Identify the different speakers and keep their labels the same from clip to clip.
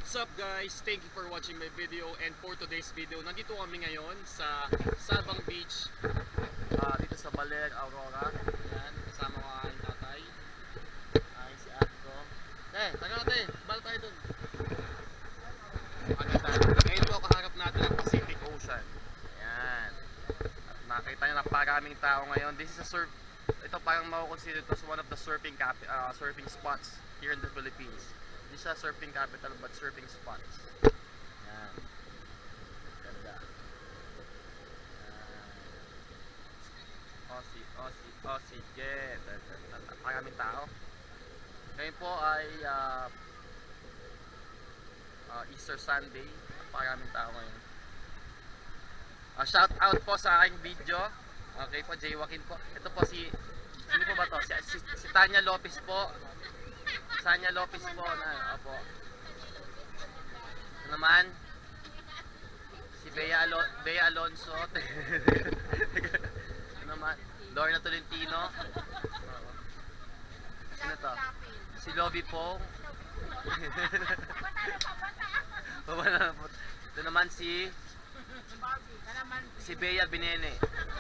Speaker 1: What's up guys? Thank you for watching my video, and for today's video, nandito kami ngayon sa Sabang Beach, dito sa Baler, Aurora. Yan, kasama ko ang tatay. Ay, si ate ko. Taga natin, bala tayo dun. Ngayon po kaharap natin ang Pacific Ocean. Ayan. At nakita nyo na paraming tao ngayon. This is a ito parang mako-consider as one of the surfing spots here in the Philippines. Hindi siya surfing capital but surfing spots. Yan. Ganda. Aussie, yeah. Maraming tao. Ngayon po ay Easter Sunday. Maraming tao ngayon. Shout out po sa aking video. Okay po, Jay Joaquin po. Ito po sino po ba to? Si Tanya Lopez po. Sanya Lopez po na, opo. Ito naman si Bea Alonso. Ito naman Lorna Tolentino. Sino to? Si Lobby Pong. Ito naman si Bea Binene.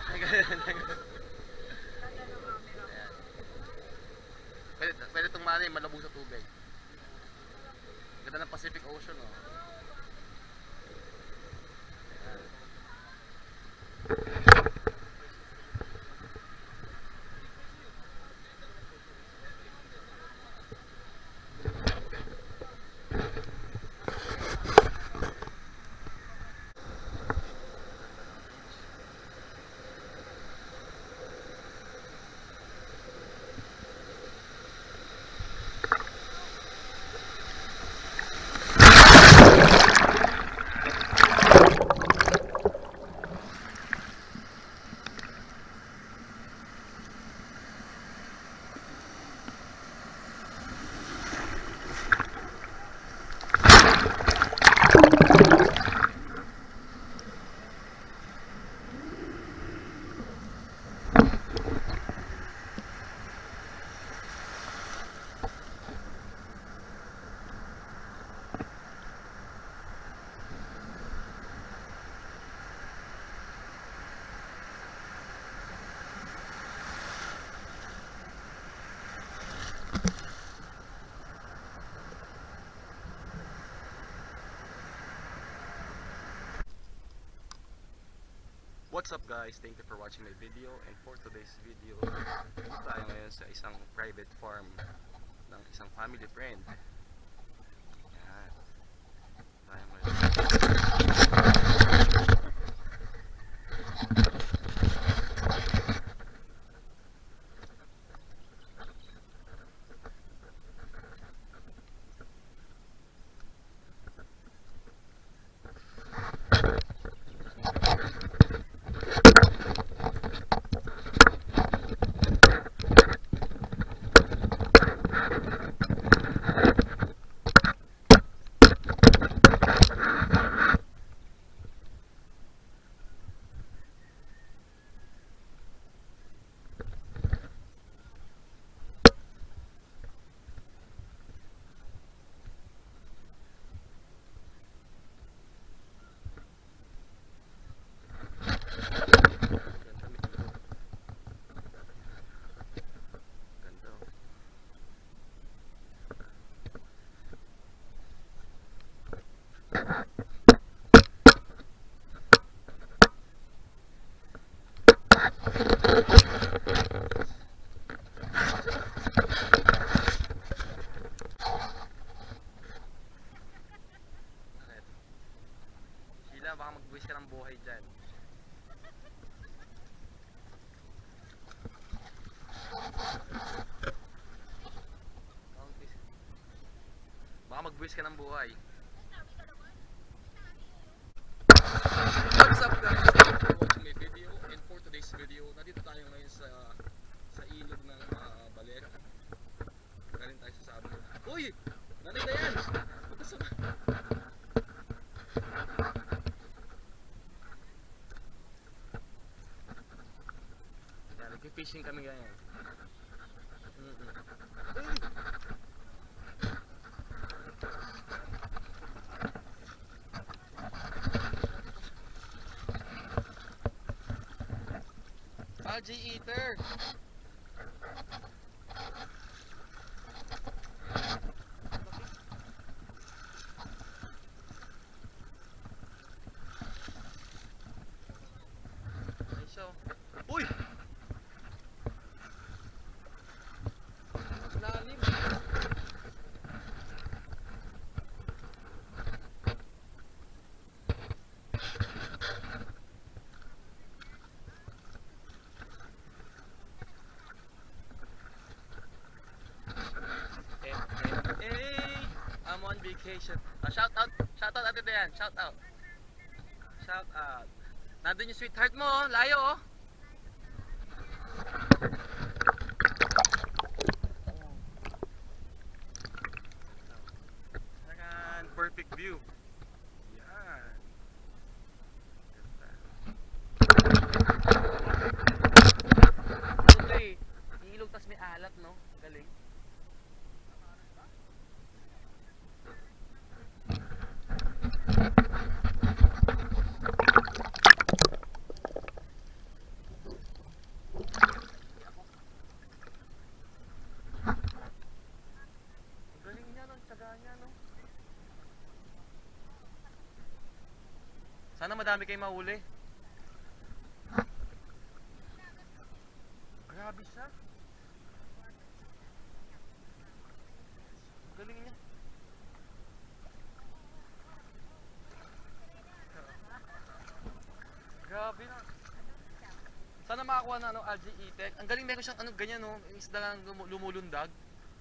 Speaker 1: Pwede itong malabog sa tubig. Ganda ng Pacific Ocean, oh. What's up guys? Thank you for watching my video, and for today's video, tayo ngayon sa isang private farm ng isang family friend. Yan. Tayo baka mag-buwis ka ng buhay dyan. Baka mag-buwis ka ng buhay. What's up guys? Thank you for watching my video, and for today's video, nandito tayo ngayon sa ilog ng Baler. Galing tayo sa Sabang. Uy! Nanay na yan! Nag-fishing kami ganyan. Algae eater. Nice siya. Uy! Lalim. Hey, I'm on vacation. Shout out Ate Dayan, shout out. Shout out. Nandun yung sweetheart mo, oh. Layo oh. Yan, perfect view. Yan. Ganda eh. Ilog tas may alat no. Galing. Sana madami kayong mahuli. Grabe siya. Galing niya. Grabe na. Sana makakuha na ano, algae eater. Ang galing, meron siyang ano ganyan no, isda lang lumulundag.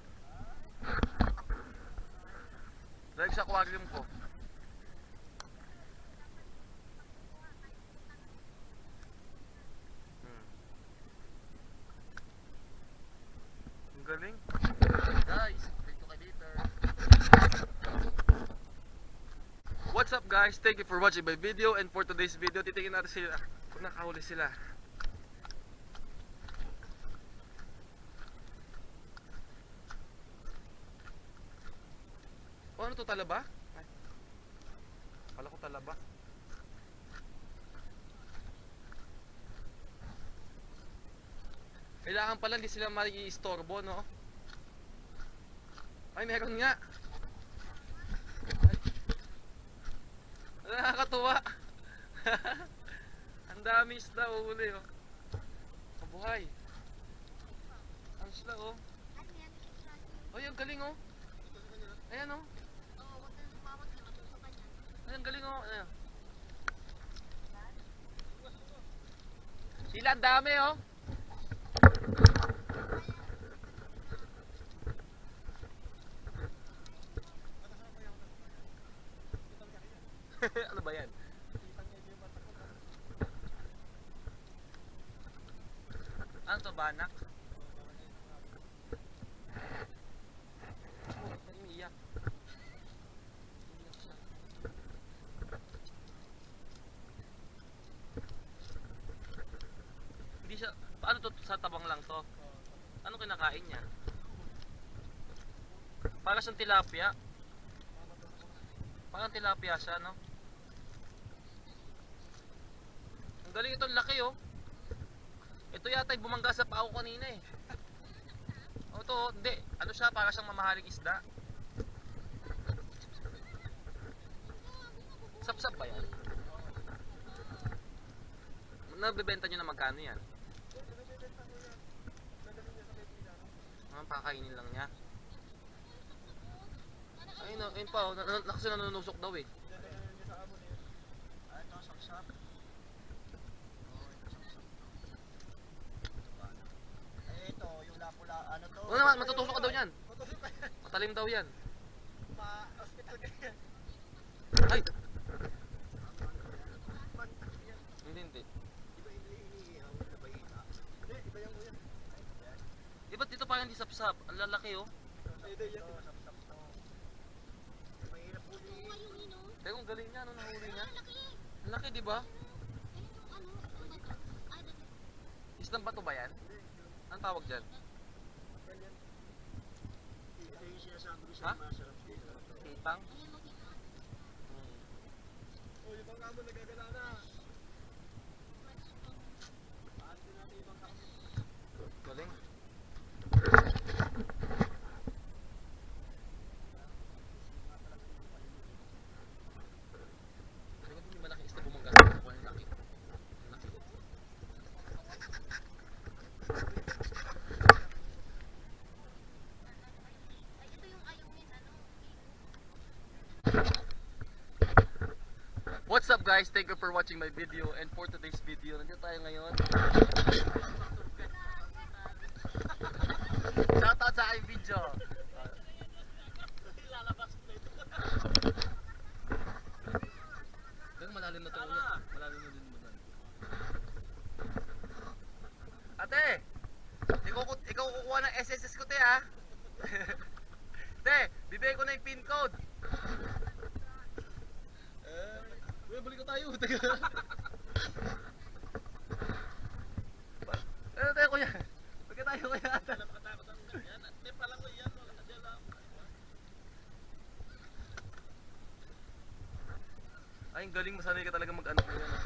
Speaker 1: Direct sa aquarium ko. Galing. Guys, take to kay later. What's up guys? Thank you for watching my video, and for today's video, titingin natin sila kung nakahuli sila. Oh, ano to, talaba? Ay. Kala ko talaba. Kailangan pala hindi sila mai-istorbo, no? Ay, meron nga. Ay. Nakakatuwa. Ang dami isda uhuli, oh. Mabuhay. Ang isda, oh. Ay, ang galing, oh. Ayan, oh. Ay, ang galing, oh. Ayan. Sila, ang dami, oh. Ano ba yan? Ano to, banak? Oh, umiiyak. Hindi siya, paano to, sa tabang lang to? Ano kinakain niya? Para siyang tilapia. Parang tilapia siya, no? Ang galing, itong laki, oh. Ito yata ay bumangga sa pao kanina, eh. O ito, hindi. Ano siya, para siyang mamahaling isda. Sapsap ba yan? Nabibenta nyo na magkano yan? Pakainin lang niya. Ayun, ayun pa, kasi nanunusok daw eh. Ito, sapsap. Ito, yung lapula, ano to? Oo naman, matutusok ka daw yan. Matalim daw yan. Ma-hospital ka yan. Ay! Hindi. Iba iniihaw na bahita. Hindi, iba yung kuya. Ba't dito parang hindi sapsap? Ang lalaki, oh. Hindi, yan. Sapsap to. Mahirap huliin. Pero kung galing niya, ano nahuli niya? Ang laki, di ba? Islang bato ba yan? Anong tawag dyan? Ha? Kitang? Oh, yung pang namon nagagala na. Galing. Galing hindi malaking isda bumangga sa ako yung laki. Ang laki. What's up guys? Thank you for watching my video, and for today's video, nandito tayo ngayon. Shoutout sa aking video. Yung malalim na to ulit. Malalim na din mo doon. Ate! Ikaw kukuha ng SSS ko te ha? Te! Bibigay ko na yung pin code. Balik ko tayo. Ano tayo kuya? Balik tayo kuya. Ay, ang galing, masanay ka talaga mag-ano ko yan.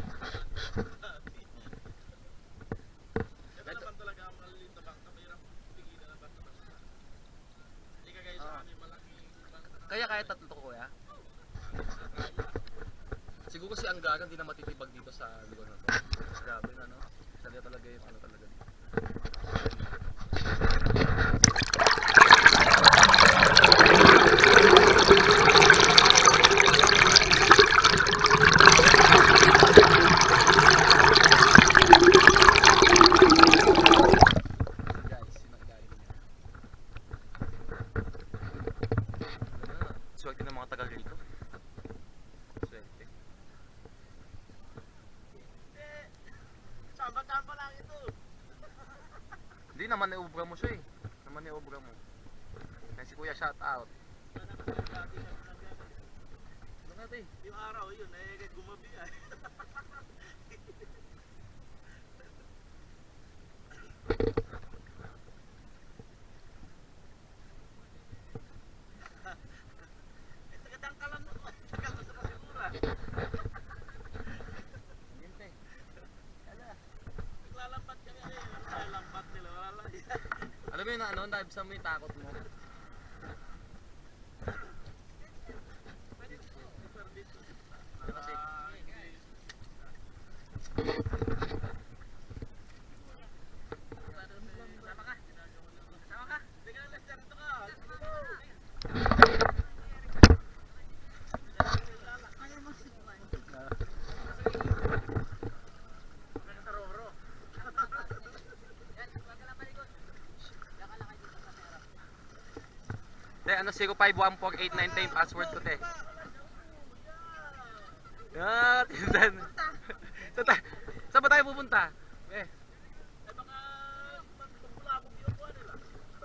Speaker 1: Ito naman talaga ang maliit na bangka, mayroong pigilan na bangka. Hindi ka guys sa amin malaking bangka. Kaya tatlo ko kuya? Siguro kasi ang gagang hindi na matitibag dito sa lugar na to. Grabe na no? Talaga talaga yung ano talaga dito. Swerte ng mga tagal rito. Swerte. Samba-samba lang ito. Hindi naman naubra mo siya eh. Naman naubra mo. Kaya si kuya shout out. Ano natin? Yung araw yun eh gumabi ay. Alam mo yun na ano, naibsan mo yung takot mo. Kasi sama ka? Hindi ka na lester ito ka. Te, ano 051489 password ko te. Yan, tindan. Saan ba tayo pupunta? Eh. Baka magpulabog yung buwan nila.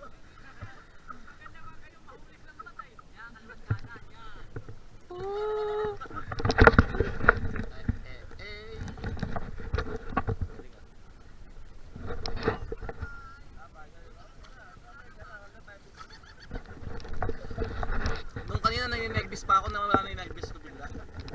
Speaker 1: Nung kanina nag-nervous pa ako na wala na yung nervous ko bigla.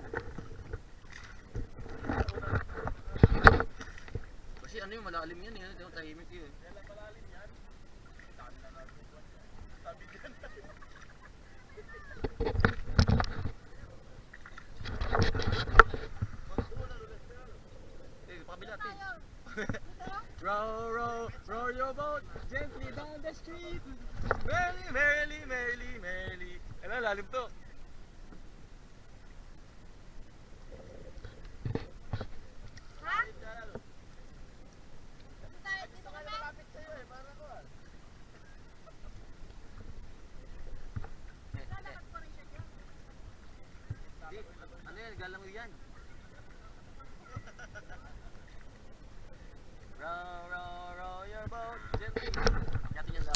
Speaker 1: Kasi ano yung malalim yan eh, yung tahimik yun. Kailan malalim yan? Dami na natin. Sabi dyan. Pakabila ate. Row your boat gently down the street. Merrily, merrily, merrily, merrily. Ano, lalim to. Ha? Dito ka malapit sa'yo eh, para ko ah. Lalakad pa rin siya dyan. Ano yan, galang yan. Row your boat gently. Yatin yan daw.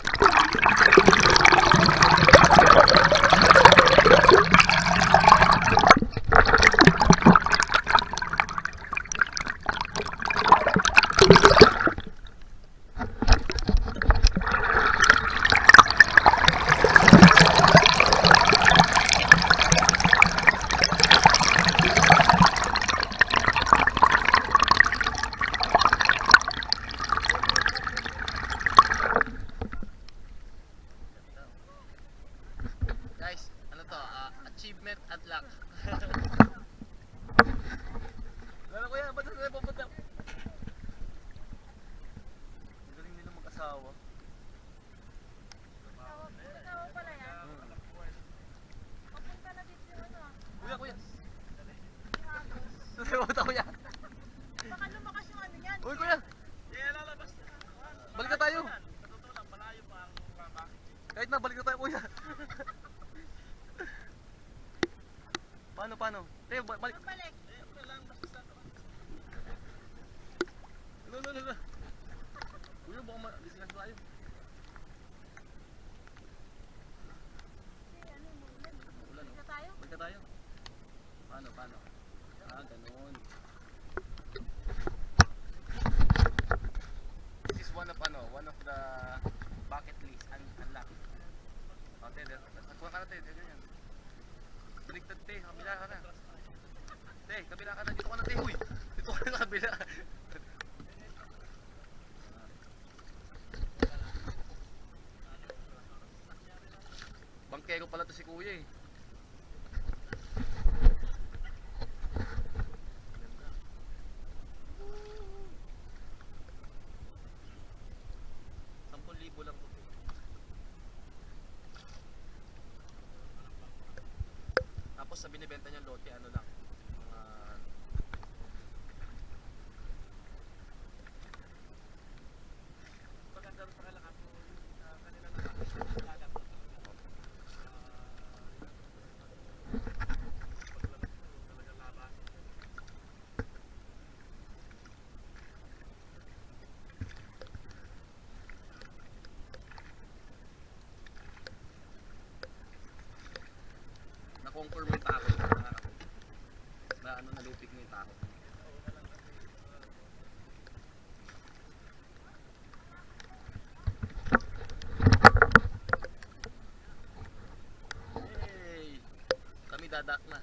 Speaker 1: Kahit na, balik na tayo kuya. Paano? Tayo, balik.
Speaker 2: Balik.
Speaker 1: No. Kuya, baka ma-disconnect tayo. Ulan,
Speaker 2: Balik na tayo.
Speaker 1: balik na tayo. Paano? Ganun. This is one of the bucket list unlock. Okay, nagkuha ka na tayo, ganyan. Baliktad tayo, kabila ka na. Tay, kabila ka na, dito ka na tayo, uy. Dito ka na sa kabila. Bangkero pala to si kuya eh. Libo lang po. Tapos sa binibenta niya lote, ano lang, mga paganda rin pakalakas mo kanina na lagat. Na-conquer mo yung takot na nalupig mo yung takot. Hey, kami dadak na.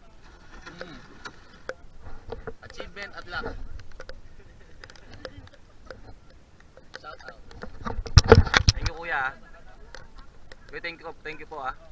Speaker 1: Achievement at luck. Shout out. Thank you kuya. Thank you po ah.